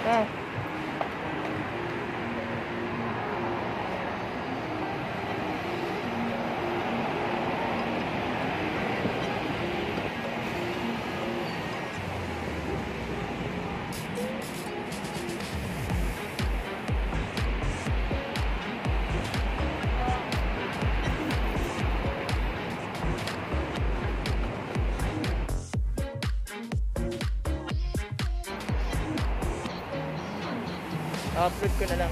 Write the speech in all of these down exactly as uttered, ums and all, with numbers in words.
Ah. upload ko na lang.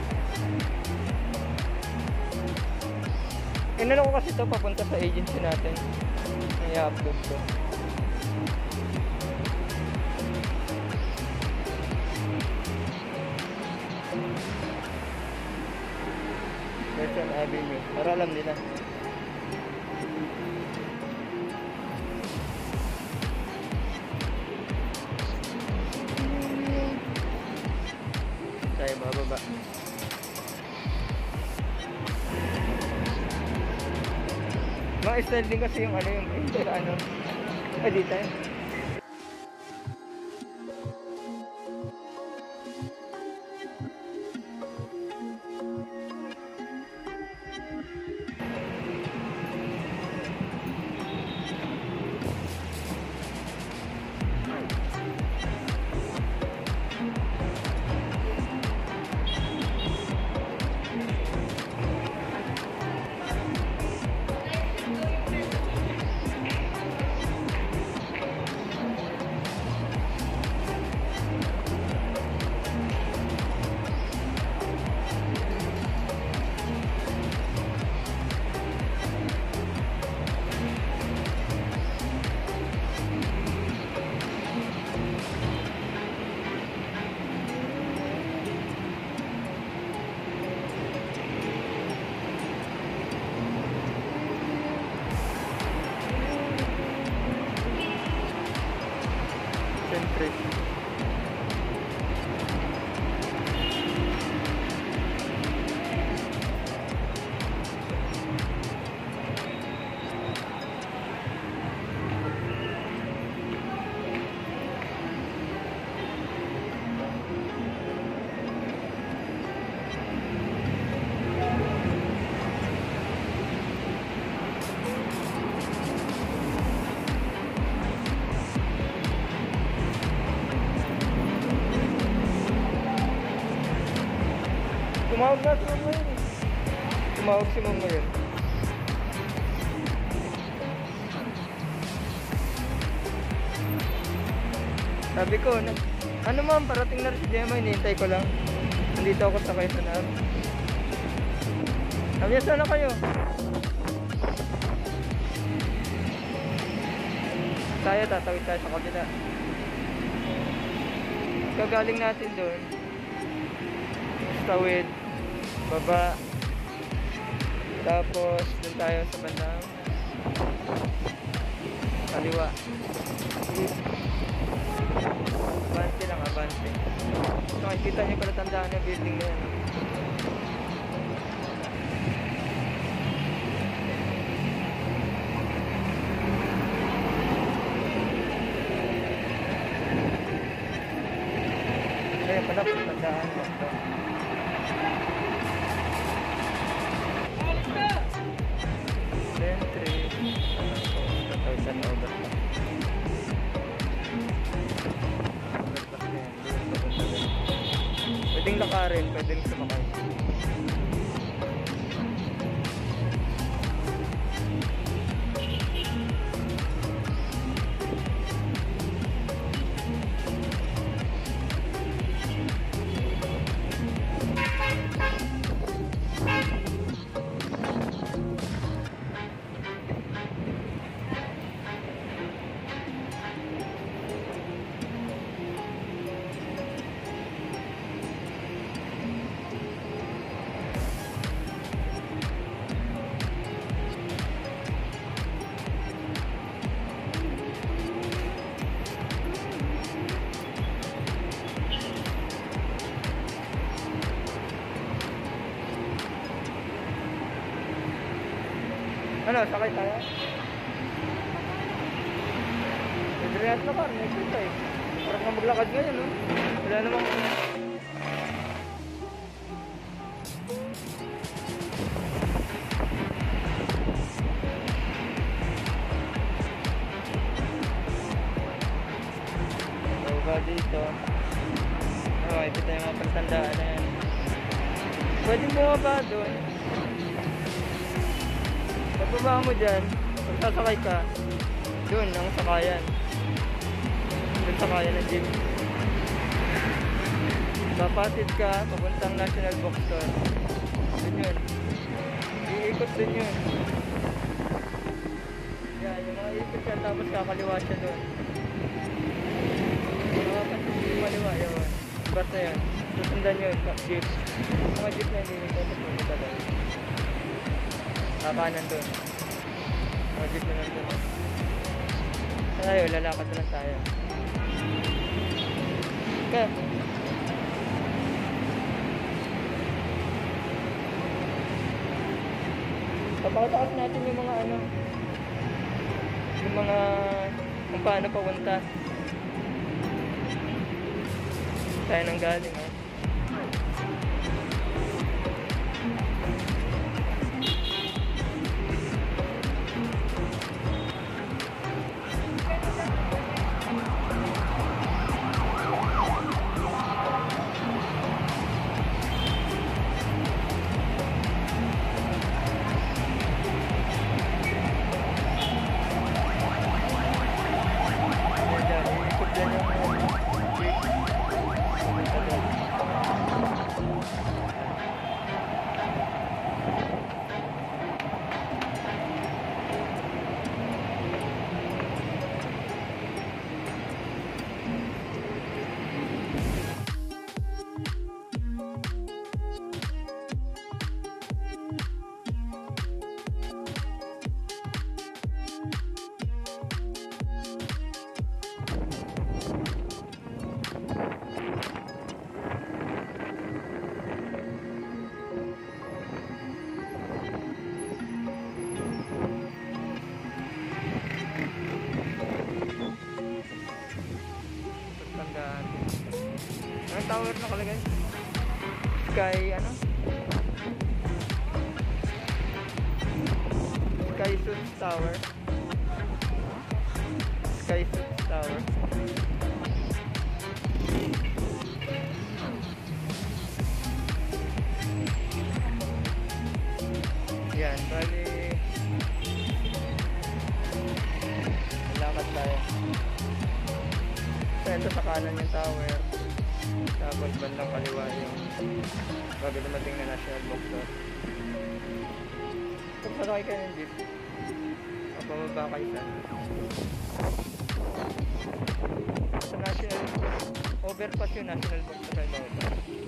Inano ko kasi ito papunta sa agency natin. I-upload ko. Quezon Avenue. Para alam nila. Tayo bababa. Mga style din kasi yung ano yung printer ano. Ay di tayo. Centric. Tumawag na si Mama yun. Tumawag si Mama yun. Sabi ko, ano ma'am, parating na rin si Gemma, hinihintay ko lang. Nandito ako sa Quezon Ave. Sabi niya, sana kayo? Tayo, tatawid tayo sa kabila. Kagaling natin doon. Tawid. Baba. Tapos dun tayo sa bandang kaliwa. Abante lang, abante. So makikita nyo pala tandaan ng building na yan. Kaya pala tandaan mo ito. Pwedeng lakarin, pwedeng sumakay. Ano, sakay tayo? Pwede rin at na car, next week tayo. Sarap nga maglakad ngayon, no? Wala namang... So, ba dito? Oh, ito tayo mga pagtandaan na yan. Pwede mo ba doon? Pagbaba mo dyan, pag sasakay ka, doon ang sakayan. Doon sakayan ng jeep. Papatid ka, papuntang National Bookstore. Doon yun. Iikot doon yun. Yan, yung mga ikot siya, tapos kakaliwa siya doon. Makapatid yung kaliwa, yun. Basta yun. Susundan yun, jeep. Mga jeep na hindi nito, pupunta doon. Kakanan doon. Mga jeep na nandun. Tayo, lalakad na lang tayo. Okay. Papakataas natin yung mga ano, yung mga kung paano papunta. Tayo nang galing, ha? Anong tower nakalagay? Sky ano? Sky Suits Tower. Sky Suits Tower. Yan, bali lakad tayo. So, ito sa kanan yung tower. Tapos bandang kaliwa yung bago dumating na National Bookstore. Kung sakay kayo ng jeep, mapababa kayo sa sa National overpass yung National Bookstore kayo mababa.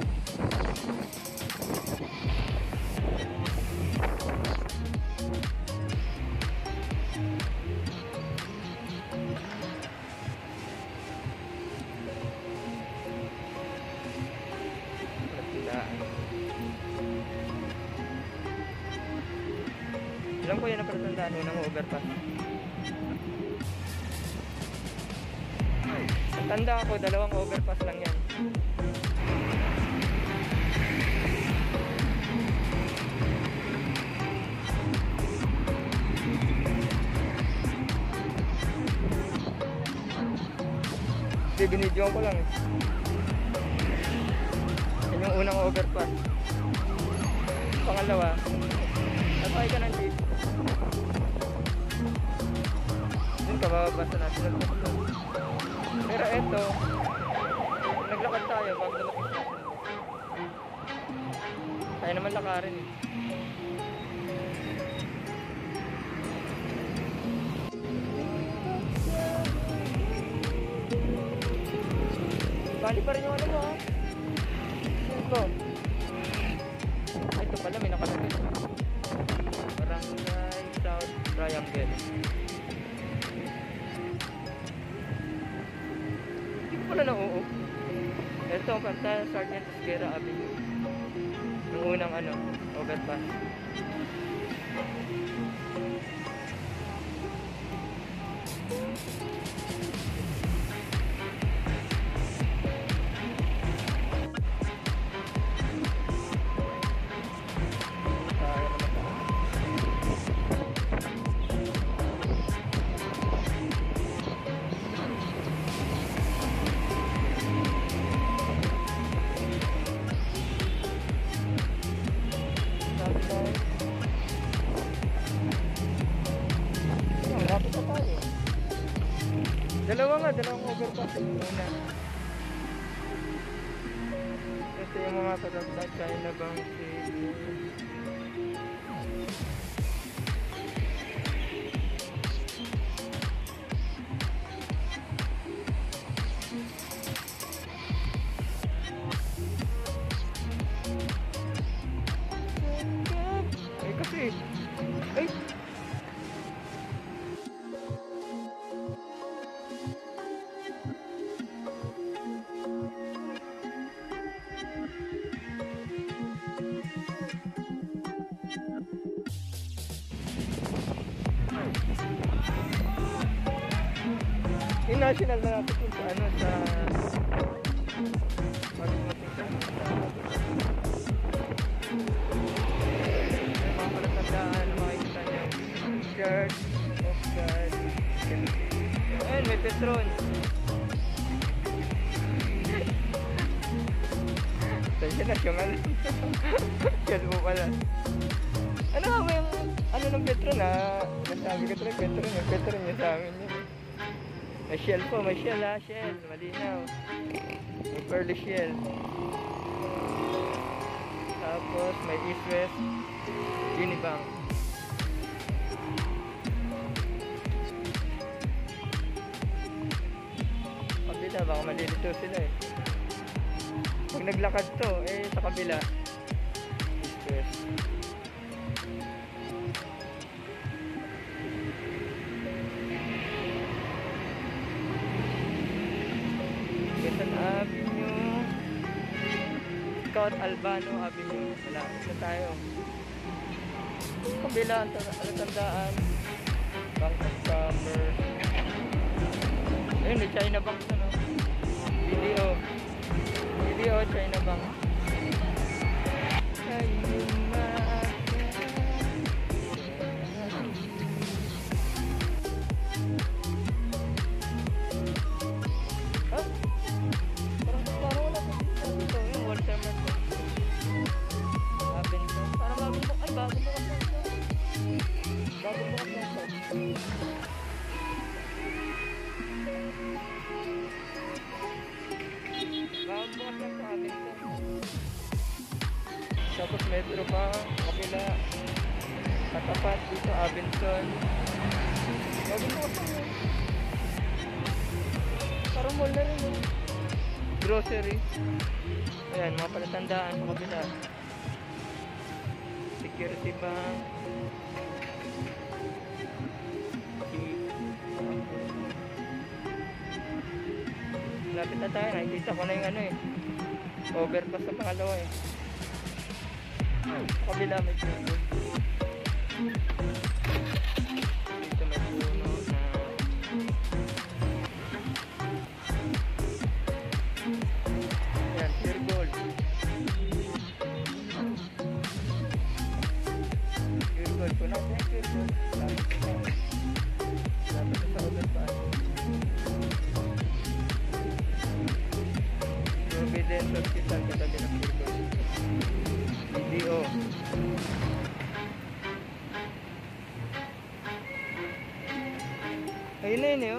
Alam ko yan ang palatandaan ng overpass. Tanda ako, dalawang overpass lang yan. Hindi, binidyoan ko lang eh. Yan yung unang overpass. Pangalawa, nasakay ka ng jeep. Doon ka bababa sa National Bookstore. Pero eto, naglakad tayo bago dumating sa National Bookstore. Kaya naman lakarin eh. Bali pa rin yung ano mo ha. Ito. Ay, ito pala may nakalagay. Barangay South Triangle. Hindi ko pala na-oo. Ito ang kanta Sergeant Esguerra Avenue. Yung unang ano, overpass. Dalawa nga, dalawang overpass yung una. Ito yung mga patatla, China Bank City. Ay kasi, ay! Yung national na natin kung sa ano, sa mag-mating sa mga palatandaan na makikita nyo. Church of God. Ayun, may Petron. Saan siya na yung ano? Yan mo pala. Ano nga ba yung ano ng Petron ha? Nasabi ko talaga Petron. Yung Petron yung sa amin yun. May shell po, may shell ha, shell, malinaw. May pearly shell. Tapos may East-West Unibank. Kabila, baka malilito sila eh. Pag naglakad to, eh sa kabila East-West. Quezon Avenue, Scout Albano Avenue. Malapit na tayo. Kabila ang talatandaan, Bank of Commerce. Ayun, may China Bank na no. B D O B D O China Bank. Tapos metro pa, kabila, katapat dito, Abenson. Bagong bukas lang yun. Parang mall na rin yun. Grocery. Ayan, mga palatandaan sa kabila. Security Bank. Lapit na tayo, nakikita ko na yung ano eh. Overpass sa pangalawa eh. Kabila may puno. Dito may puno na yan, pure gold. Pure gold po na yan, pure gold. Lapit na sa overpass. Providence Hospital katabi ng pure gold. B D O. Ayun na yun eh oh.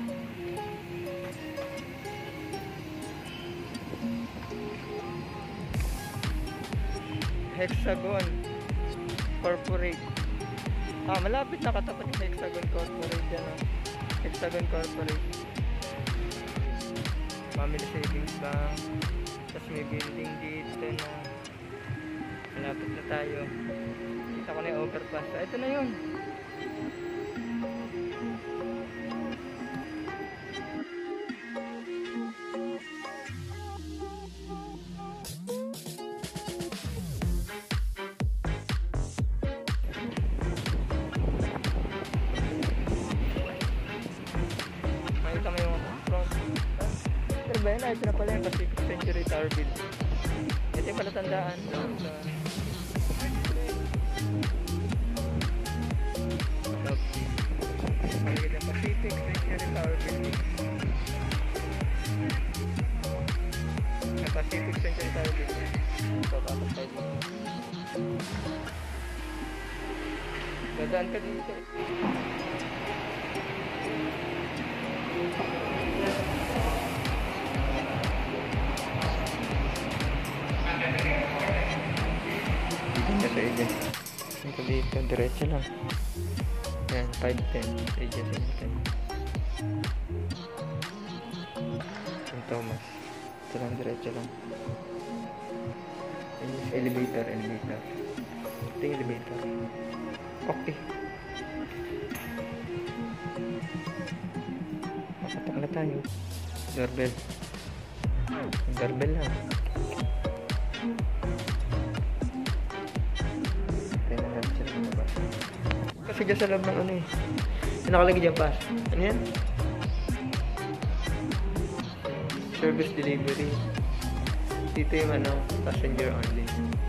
Hexagon Corporate. Ah, malapit na katapat yung Hexagon Corporate yan oh. Hexagon Corporate. Family Savings Bank. Tapos may building dito na malapit na tayo. Kita ko na yung overpass. So, ito na yun. Makita mo yung front. Pero ba yun? Ito na pala yung Pacific Century Tower Building. Ito yung palatandaan. Sa Pacific Century Tower Building. Ang Pacific Century Tower Building. Ito, tapos tayo dito. Dadaan ka dito. Dito sa edges. Ito dito, diretso lang. Yan, five ten. Sa edges, ten. Saint Thomas. Ito lang, diretso lang. Ayun, elevator, elevator. Ito yung elevator. Okay. Makatak na tayo. Doorbell. Doorbell lang. Tingnan natin sila lumabas. Kasi dyan sa loob ng ano eh. Yung nakalagay dyan pass. Ano yan? Service delivery. Dito yung ano, passenger only.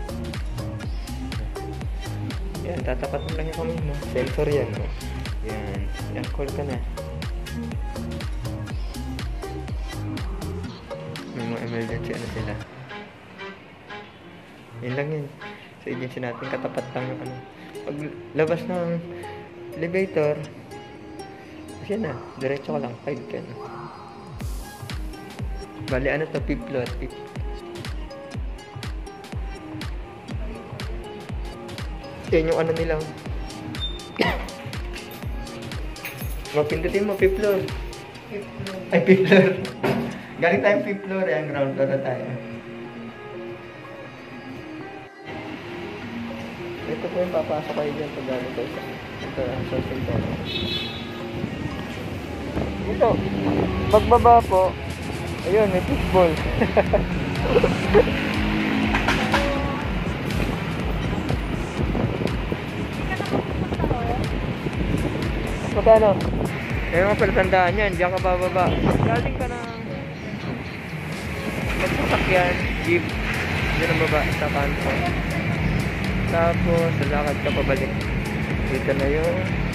Yan, tatapat mo lang yung kamay mo. Sensor yan, no? Yan. Yan, call ka na. May mga emergency ano sila. Yan lang yun. Sa agency natin, katapat lang yung ano. Pag labas ng elevator, kasi yan na, diretso ka lang, five ten. Bali, ano to, fifth floor, fifth. Yan yung ano nilang. Mapindutin mo, fifth floor. Ay, fifth floor. Galing tayong fifth floor, eh, ang ground floor na tayo. Ito po yung papasok kayo dyan pag galing kayo sa ito, sa Saint Thomas. Ito, pagbaba po, ayun, may fishball. Magkano? May mga palatandaan yan, diyan ka bababa. Galing ka ng magsasakyan, jeep, diyan ang baba sa kanto. Tapos, lalakad ka pabalik. Dito na yun.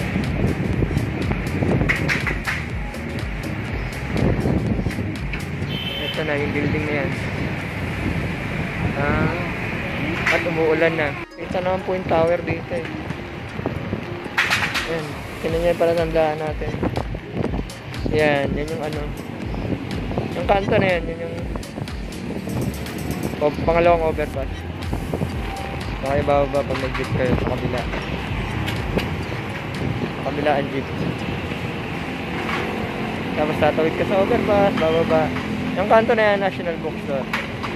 Ito na, yung building na yan. Ah, at umuulan na. Ito naman po yung tower dito eh. Yan. Yan yung palatandaan natin. Yan, yan yung ano. Yung kanto na yan, yan yung o, pangalawang overpass. Saka ibababa pag nag-jeep kayo sa kabila. Sa kabila ang jeep. Tapos tatawid ka sa overpass, bababa. Yung kanto na yan, National Bookstore.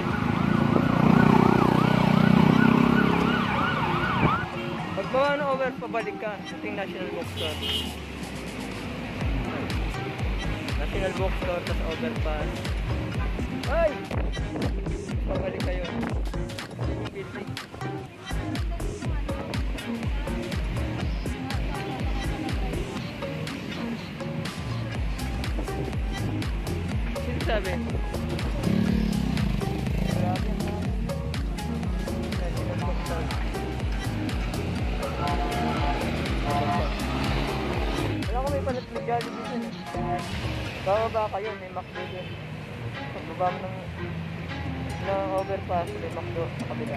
Pagbawa ng over, pabalik ka. Ito yung National Bookstore. National Bookstore, tapos overpass. Ay! Pabalik kayo. Ito yung building. Sino sabi? Wala ko may palit na Jollibee dyan eh. Bababa kayo, may McDo dyan. Pagbaba mo ng, ng overpass, may McDo sa kabila.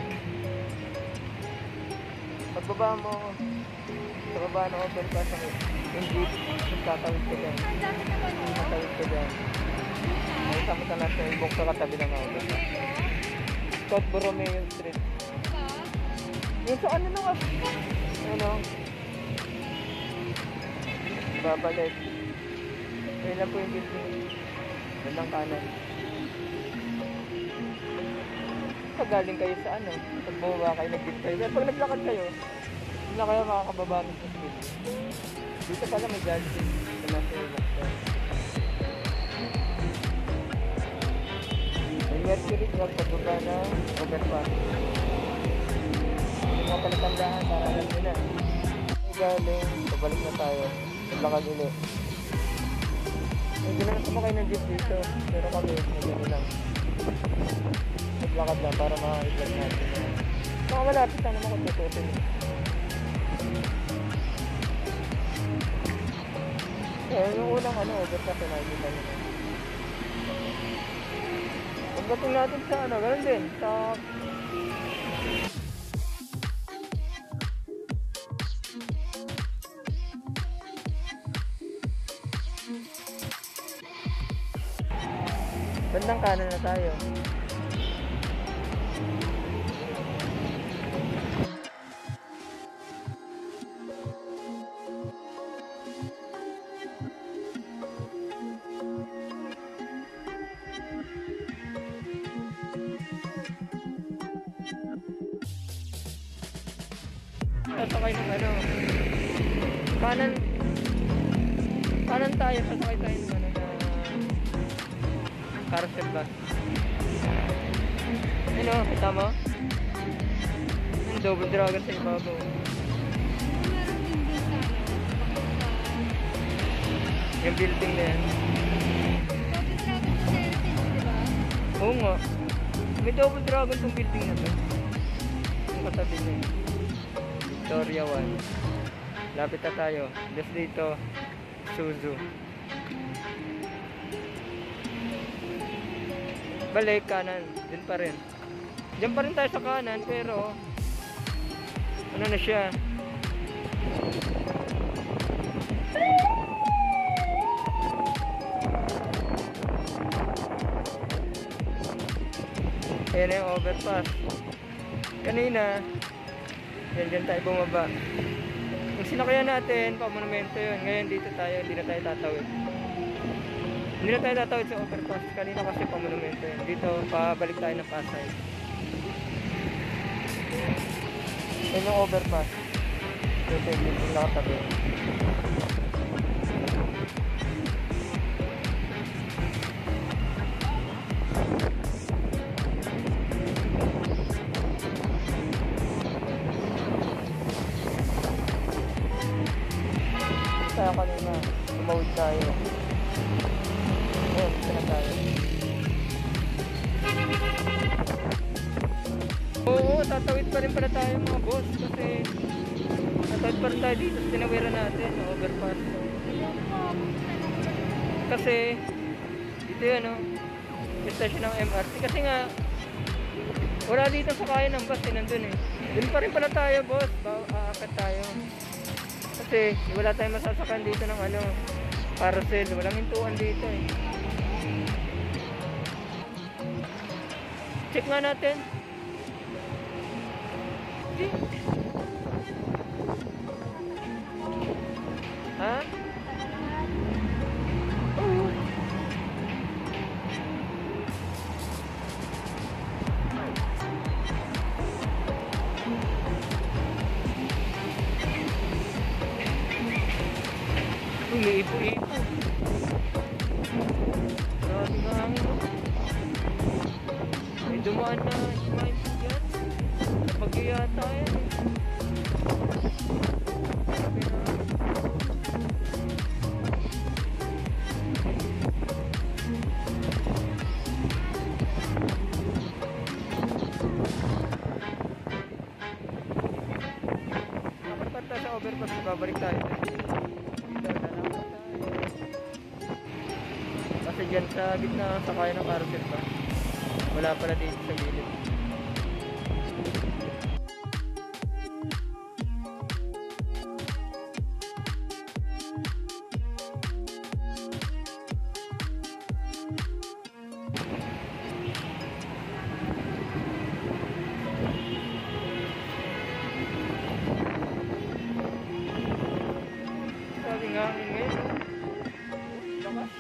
Pagbaba mo sa baba ng overpass, yung jeep, tatawid ka dyan. Tatawid ka dyan. May sama sa National Book sa katabi ng overpass. Scott Borromeo Street. Yung sa ano na nga? Ano? Babalik. Ayun lang po yung building. Bandang kanan. Pag galing kayo sa ano, pag bumaba kayo, nag-jeep kayo. Pero pag naglakad kayo, hindi na kayo makakababa ng speed. Dito pala may Jollibee sa National Bookstore. May Mercury Club pagbaba ng overpass. Yung mga palatandaan para alam nyo na. Ay galing, pabalik na tayo. Naglakad ulit. Hindi na sumakay ng jeep dito. Pero kami, nagano lang. Naglakad lang para makakipag natin. Baka malapit lang naman kung tutusin. Eh, yung unang ano, overpass na nakikita nyo na. Pagdating natin sa ano, ganun din. Sa Bandang kanan na tayo. Sasakay ng ano, kanan kanan tayo, sasakay tayo ng ano na carousel bus. Ano, kita mo? Yung double dragon sa ibabaw. Yung building na yan. Oo nga, may double dragon tong building na to. Yung katabi niya, Victoria one. Lapit na tayo. Just dito, Suzu. Balik kanan, din pa rin. Diyan pa rin tayo sa kanan, pero ano na siya? Ayan na yung overpass. Kanina, yan dyan tayo bumaba. Kung sinakayan natin, pa-monumento yun. Ngayon dito tayo, hindi na tayo tatawid. Hindi na tayo tatawid sa overpass. Kanina kasi pa-monumento yun. Dito, pabalik tayo ng Pasay. Yan yung overpass. Dito yung yung nakatabi. Tayo kanina, tumawid tayo. Ayan, dito na tayo. Oo, tatawid pa rin pala tayo mga boss. Kasi tatawid pa rin tayo dito sa tinawiran natin, overpass. Kasi dito yun, no? Yung station ng M R T. Kasi nga wala dito sa kaya ng bus, eh, nandun eh. Dun pa rin pala tayo boss, aakat tayo. Kasi wala tayong masasakan dito ng ano, carousel. Walang hintuan dito eh. Check nga natin. Okay. Ha? Oo. Umiipo-ipo. Grabe nga hangin, no? May dumaan na dumaan yan. Kapag yata yan eh. Grabe na. Nakapagpat tayo sa overpass, babalik tayo. Kasi dyan sa gitna sa kaya ng carousel pa. Wala pala dito sa gilid. Sabi nga hangin ngayon, no? Lakas.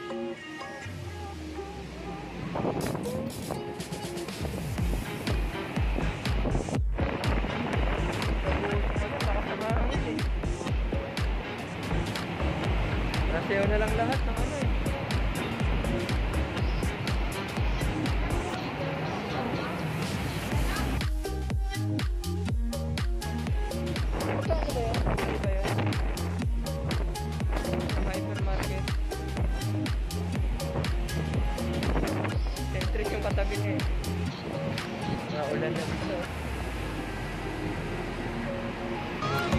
Raseo na lang lahat ng ano eh. Magkano ba yun? Ano ba yun? Sa hypermarket. Centric yung katabi niya eh. Naulan na dito.